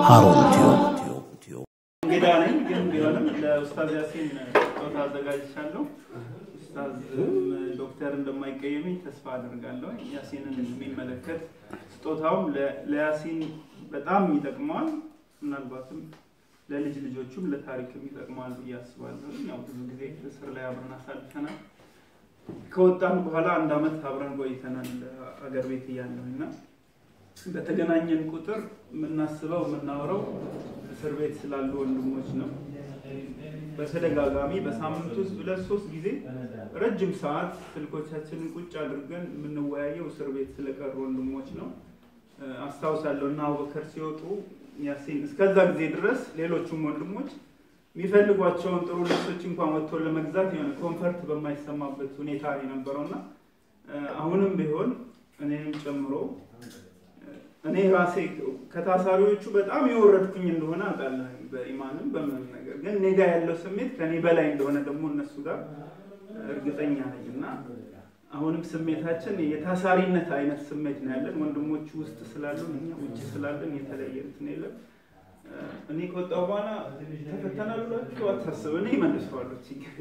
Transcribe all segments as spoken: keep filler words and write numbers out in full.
ሃሩን ቲዩብ እንግዳኔ ግን ቢሆንም ለኡስታዝ ያሲን ጾታ አዘጋጅቻለሁ ኡስታዝ ዶክተር እንደማይቀየመኝ ተስፋ አደርጋለሁ ያሲንን የሚመለከት ስጦታውም ለያሲን በጣም ይጠቅማል ምናልባትም ለልጅ ልጆቹም ለታሪክም ይጠቅማል ያስባለሁ ያው ብዙ ጊዜ እስር ላይ አብረን አሳልፈናል ከወጣን በኋላ አንድ አመት አብረን ቆይተናል አገር ቤት ያለውና በተገናኘን ቁጥር ምናስበው ምናወራው እስር ቤት ስላሉ ወንድሞች ነው በተደጋጋሚ በሳምንት ውስጥ ሁለት ሶስት ጊዜ ረጅም ሰዓት ስልኮቻችንን ቁጭ አድርገን ምንወያየው እስር ቤት ስለቀሩ ወንድሞች ነው አስተዋውሳለሁና አቡበከር ሲወጡ ያሲን እስከዛ ጊዜ ድረስ ሌሎችም ወንድሞች የሚፈልጓቸውን ጥሩ ልብሶች እንኳን ወጥቶ ለመግዛት የሆነ ኮምፎርት በማይሰማበት ሁኔታ ነበርና አሁንም ቢሆን እኔም ጨምሮ እኔ ራሴ ከታሳሪዎቹ በጣም የወረድኩኝ እንደሆነ አጣለሁ በኢማንም በምን ነገር ግን ኔጋ ያለው ስሜት ከኔ በላይ እንደሆነ ደግሞ እነሱ ጋር እርግጠኛ ነኝና አሁንም ስሜታችን የታሳሪነት አይነት ስሜት ነው ያለን ወንድሞቹ ውስጥ ስላሉ እኛ ውጭ ስላለን የተለየ እንትን የለም እኔ ቆጣው ባና ተፈተናሉ አታስብ እኔ መልሰዋለሁ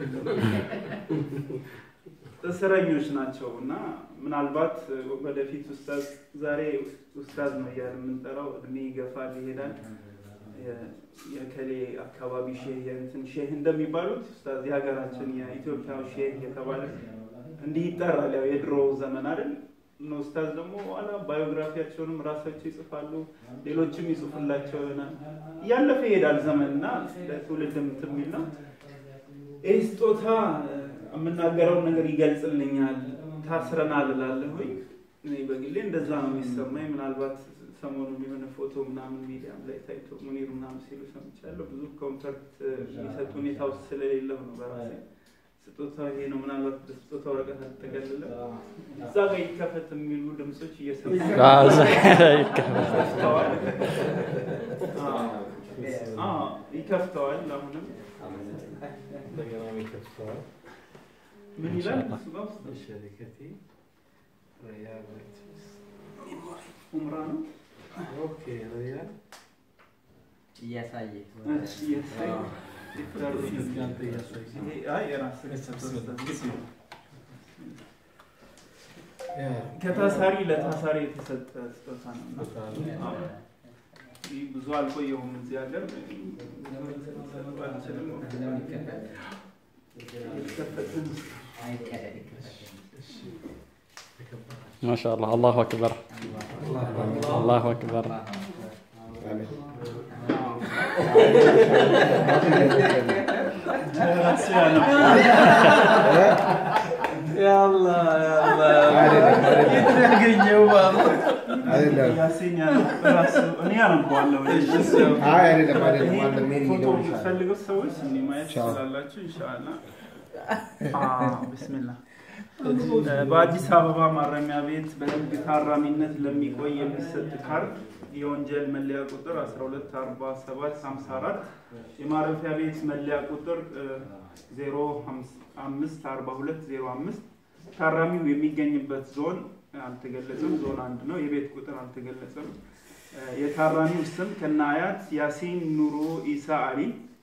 እስረኞች ናቸውና ምናልባት ወደፊት ኡስታዝ ዛሬ ኡስታዝ ነው ያለ ምንጠራው እድሜ ይገፋል ይሄዳል የከሌ አካባቢ ሼህ እንትን ሼህ እንደሚባሉት ኡስታዝ የሀገራችን የኢትዮጵያ ሼህ የተባለ እንዲህ ይጠራል ያው የድሮ ዘመን አይደል ነው ኡስታዝ ደግሞ ዋላ ባዮግራፊያቸውንም ራሳቸው ይጽፋሉ ሌሎችም ይጽፉላቸው ይሆናል ያለፈ ይሄዳል ዘመንና ለትውልድም ትምልና ኤስቶታ አምናገረው ነገር ይገልጽልኛል ታስረናል እላለሁኝ እኔ በግሌ እንደዛ ነው የሚሰማኝ ምናልባት ሰሞኑን የሆነ ፎቶ ምናምን ሚዲያም ላይ ታይቶ ሙኒር ምናምን ሲሉ ሰምቻለሁ ብዙ ኮምፎርት የሚሰጥ ሁኔታው ስለሌለው ነው በራሴ ስጦታው ይሄ ነው ምናልባት ስጦታው ወረቀት ተቀልለ እዛ ጋር ይከፈት የሚሉ ድምጾች እየሰማሁ አዛ ይከፈታል አዎ ይከፈታል አሁንም በገናው ይከፈታል من يلعب السباق شركتي ريال عمران اوكي ريال يا سيد يا سيد تقدر كانت يا سيد هاي انا كتاساري لتاساري የተሰጠ ስጦታ ነው ብዙ አልቆየሁም እዚህ ሀገር ما شاء الله الله أكبر الله أكبر يا الله يا الله ياسين يا راس እኔ አንባለሁ አይ አይደለም አይደለም ማለት ሜሪ ነው ፈልገው ሰዎች እንዴ ማየት ይችላልላችሁ ኢንሻአላህ አዎ ቢስሚላህ በአዲስ አበባ ማረሚያ ቤት በህግ ታራሚነት ለሚቆይ የሚሰጥ ካርድ የወንጀል መለያ ቁጥር አስራ ሁለት አርባ ሰባት ሃምሳ አራት የማረፊያ ቤት መለያ ቁጥር ዜሮ አምስት አርባ ሁለት ዜሮ አምስት ታራሚው የሚገኝበት ዞን አልተገለጸም ዞን አንድ ነው የቤት ቁጥር አልተገለጸም የታራሚው ስም ከናያት ያሲን ኑሩ ኢሳ አሊ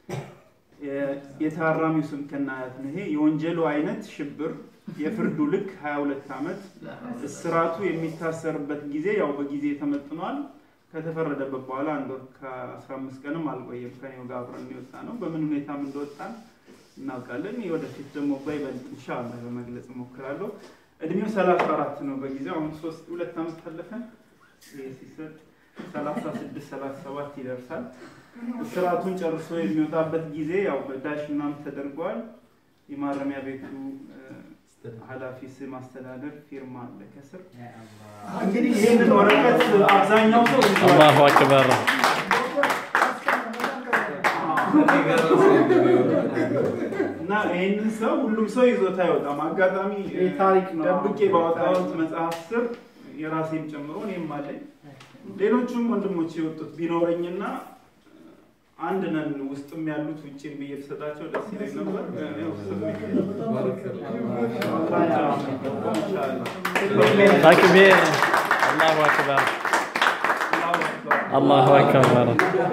የታራሚው ስም ከናያት ነው ይሄ የወንጀሉ አይነት ሽብር የፍርዱ ልክ ሃያ ሁለት አመት እስራቱ የሚታሰርበት ጊዜ ያው በጊዜ ተመጥኗል ከተፈረደበት በኋላ አንድ ወር ከአስራ አምስት ቀንም አልቆየም ከኔው ጋር አብረን ይወጣ ነው በምን ሁኔታም እንደወጣን እናውቃለን ወደፊት ደግሞ ባይበልጥ ኢንሻአላህ ለመግለጽ ሞክራለሁ እድሜው ሰላሳ አራት ነው በጊዜው አሁን ሶስት ሁለት አመት ተለፈን ሲሰጥ ሰላሳ ስድስት ሰላሳ ሰባት ይደርሳል እስራቱን ጨርሶ የሚወጣበት ጊዜ ያው በዳሽናም ተደርጓል የማረሚያ ቤቱ ኃላፊ ስም አስተዳደር ፊርማ አለ ከስር እንግዲህ ይሄንን ወረቀት አብዛኛው ሰው الله أكبر እና ይሄንን ሰው ሁሉም ሰው ይዞታ ይወጣም አጋጣሚ ታሪክ ነው ደብቄ ባወጣሁት መጽሐፍ ስር የራሴን ጨምሮ እኔም አለኝ ሌሎችም ወንድሞች ይወጡት ቢኖርኝና አንድ ነን ውስጥም ያሉት ውጪም በየተሰጣቸው ደስ ይለኝ ነበር ያው تكبير الله أكبر الله أكبر الله أكبر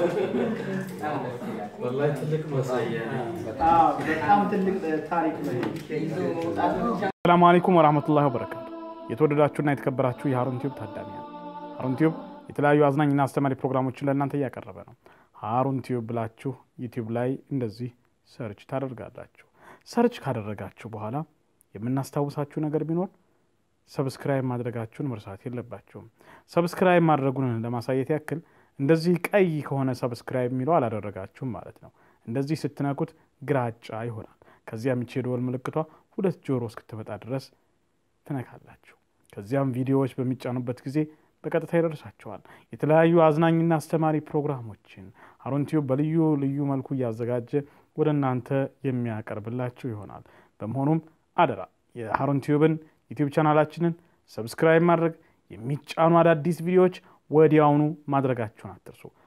والله ትልቅ ማሳያ አዎ በጣም ትልቅ ታሪክ ነው السلام عليكم ورحمة الله وبركاته የተወደዳችሁና የተከበራችሁ የሃሩን ቲዩብ ታዳሚያን ሃሩን ቲዩብ የተለያዩ አዝናኝና አስተማሪ ፕሮግራሞችን ለእናንተ ያቀርባል ነው ሃሩን ቲዩብ ብላችሁ ዩቲዩብ ላይ እንደዚህ ሰርች ታደርጋላችሁ ሰርች ካደረጋችሁ በኋላ የምናስተዋውሳችሁ ነገር ቢኖር ሰብስክራይብ ማድረጋችሁን መርሳት የለባችሁም ሰብስክራይብ ማድረጉን ለማሳየት ያክል እንደዚህ ቀይ ከሆነ ሰብስክራይብ የሚለው አላደረጋችሁም ማለት ነው እንደዚህ ስትነኩት ግራጫ ይሆናል ከዚያም የደወል ምልክቷ ሁለት ጆሮ እስክትመጣ ድረስ ተነካላችሁ ከዚያም ቪዲዮዎች በሚጫኑበት ጊዜ በቀጥታ ይደርሳችኋል የተለያዩ አዝናኝና አስተማሪ ፕሮግራሞችን ሃሩን ቲዩብ በልዩ ልዩ መልኩ ያዘጋጀ ወደናንተ የሚያቀርብላችሁ ይሆናል በመሆኑም አደራ የሃሩን ቲዩብን ዩቲዩብ ቻናላችንን ሰብስክራይብ ማድረግ የሚጫኑ አዳዲስ ቪዲዮዎች ወዲያውኑ ማድረጋችሁን አትርሱ